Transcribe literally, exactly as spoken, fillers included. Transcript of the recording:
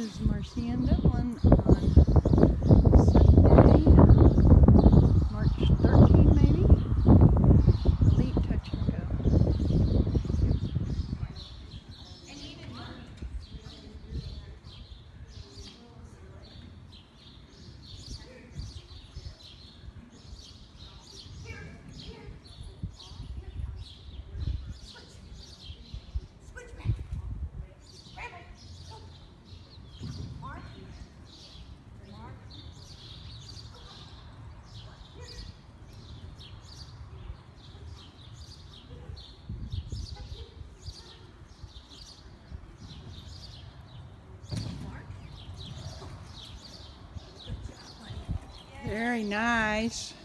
is Marcy in Dublin on Sunday, March thirteenth maybe. Elite Touch and Go. Very nice.